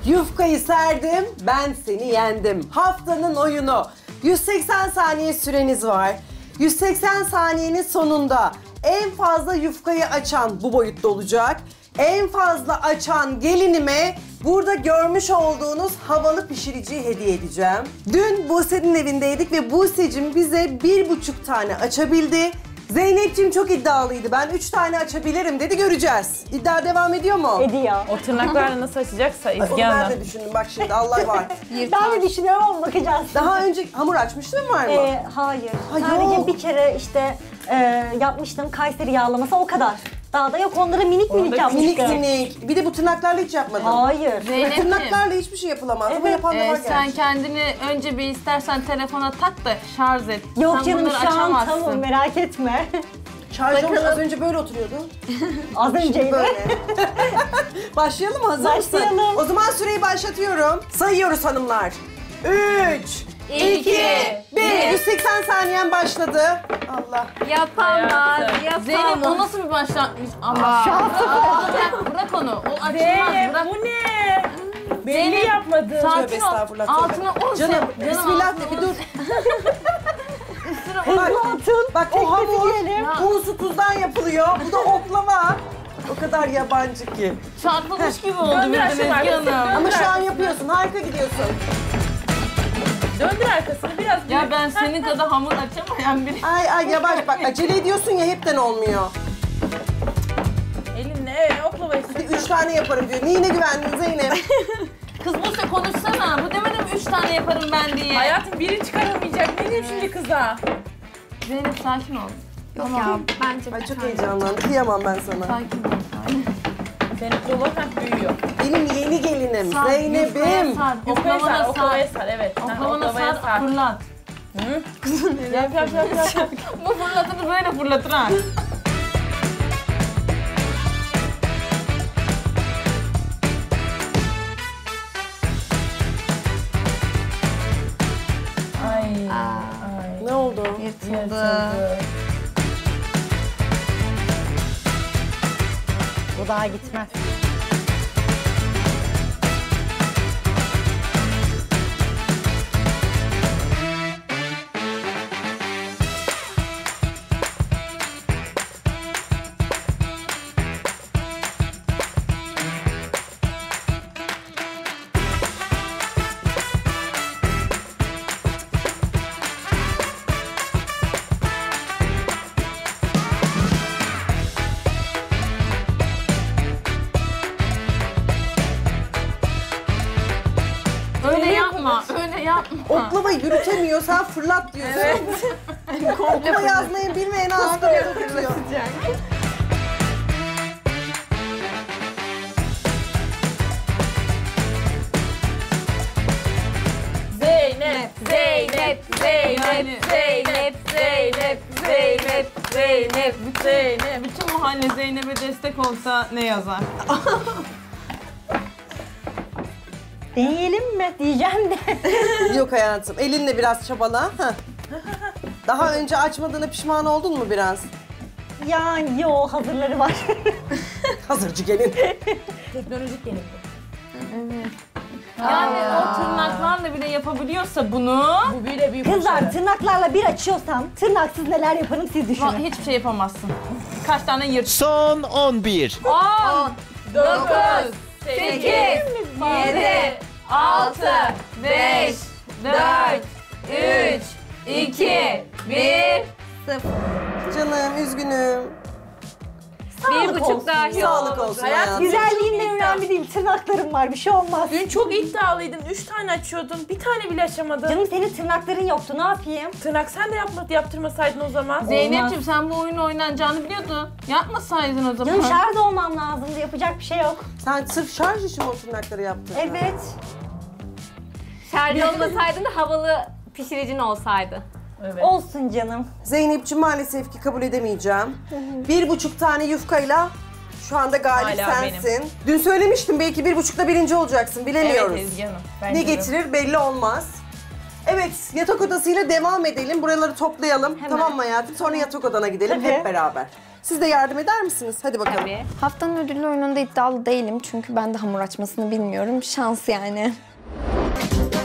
Yufkayı serdim, ben seni yendim. Haftanın oyunu. 180 saniye süreniz var. 180 saniyenin sonunda en fazla yufkayı açan bu boyutta olacak. En fazla açan gelinime burada görmüş olduğunuz havalı pişiriciyi hediye edeceğim. Dün Buse'nin evindeydik ve Buse'cim bize 1,5 tane açabildi. Zeynep'ciğim çok iddialıydı. Ben 3 tane açabilirim dedi, göreceğiz. İddia devam ediyor mu? Ediyor. O tırnaklarla nasıl açacaksa Onu Ezgi ben Hanım. de düşündüm, bak şimdi Allah var. Ben de düşünüyorum ama bakacağız. Daha önce hamur açmıştın var mı? Hayır. Ha, Sadece yok. bir kere işte yapmıştım Kayseri yağlaması, o kadar. Daha da yok, onları minik minik yapmıştım. Minik. Bir de bu tırnaklarla hiç yapmadın. Hayır. Zeynep'ciğim, Tırnaklarla hiçbir şey yapılamaz. Ama yapanlar var sen gerçi. kendini önce bir istersen telefona tak da şarj et. Yok sen canım, bunları şu an açamazsın. tamam, merak etme. Şarj olmuş, az önce böyle oturuyordu. Az önceydi. Böyle. Başlayalım mı? Hazır mısın? Başlayalım. O zaman süreyi başlatıyorum. Sayıyoruz hanımlar. 3, 2, 1. 180 saniyen başladı. Allah. Yapamaz, Zeynep o nasıl bir başlangıç? Ama bırak onu. O açılmaz. Zeynep Bırak. bu ne? Belli Zeynep, yapmadı. Tövbe Sakin ol. estağfurullah, tövbe. Altına o Canım, bismillah altına de bir o- dur. Üstüne o- Bak, Atın. bak o hamur Tekleyelim. unsu tuzdan yapılıyor. Bu da oklava. O kadar yabancı ki. Çarpılmış gibi oldu Döndür birden aşağı Ezgi arkasını, Hanım. Ama şu an yapıyorsun. Harika gidiyorsun. Döndür arkasını biraz. Ya ben senin kadar hamur açamayan biri. Ay yavaş bak, acele ediyorsun ya, hepten olmuyor. Elinle oklavayı Bir 3 tane yaparım diyor. Neyine güvendin Zeynep? Kız Buse konuşsana. Bu demedim 3 tane yaparım ben diye. Hayatım biri çıkaramayacak. Ne diyeyim şimdi kıza? Zeynep sakin ol. Yok ya, bence Ay çok heyecanlandım. Kıyamam ben sana. Sakin ol. Sakin. Senin kolun hep büyüyor. Benim yeni gelinim Sar, Zeynep'im. yufkaya sar, Oklavaya oklavana sar, oklavaya sar. Evet. Sen Oklavana oklavaya sar, fırlat. Yap. Bu fırlatını böyle fırlatır ha. Ay. Ne oldu? yırtıldı. Bu daha gitmez. Öyle yapma, öyle yapma. Oklavayı yürütemiyor, sen fırlat diyorsun. Evet. Oklava yazmayı bilmeyen hasta tutuyor. Zeynep. Zeynep, Zeynep, Zeynep, Zeynep, Zeynep, Zeynep. Zeynep. Bütün mahalle Zeynep'e destek olsa ne yazar? Deneyelim mi diyeceğim de. Yok hayatım, elinle biraz çabala. Heh. Daha önce açmadığına pişman oldun mu biraz? Yani yo, hazırları var. Hazırcı gelin. Teknolojik gelin. Yani o tırnaklarla bile yapabiliyorsa bunu Bu bile büyük Kızlar, başarı. tırnaklarla bir açıyorsam tırnaksız neler yaparım siz düşünün. hiçbir şey yapamazsın. Kaç tane yırt. Son 11. 10, 9, 8, 7, 6, 5, 4, 3, 2, 1, 0. Canım üzgünüm. Bir buçuk dahi Sağlık olmadı. olsun Hayat hayatım. Güzelliğinden önemli değil, tırnaklarım var, bir şey olmaz. Dün çok iddialıydın. 3 tane açıyordun. Bir tane bile açamadın. Canım, senin tırnakların yoktu, ne yapayım? Tırnak sen de yaptırmasaydın o zaman. Zeynep'ciğim sen bu oyunu oynanacağını biliyordun. Yapmasaydın o zaman. Canım, şarj olmam lazımdı, yapacak bir şey yok. Sen sırf şarj için mi o tırnakları yaptın? Evet. Şarj olmasaydın da havalı pişiricin olsaydı. Evet. Olsun canım. Zeynep'ciğim maalesef ki kabul edemeyeceğim. 1,5 tane yufkayla şu anda galip Hala sensin. Dün söylemiştim, belki 1,5'da birinci olacaksın, bilemiyoruz. Evet Ezgi Hanım. Ne bence de. getirir belli olmaz. Evet, yatak odasıyla devam edelim. Buraları toplayalım. Hemen. Tamam mı hayatım? Sonra yatak odana gidelim Tabii. hep beraber. Siz de yardım eder misiniz? Hadi bakalım. Tabii. Haftanın ödüllü oyununda iddialı değilim çünkü ben de hamur açmasını bilmiyorum. Şans yani.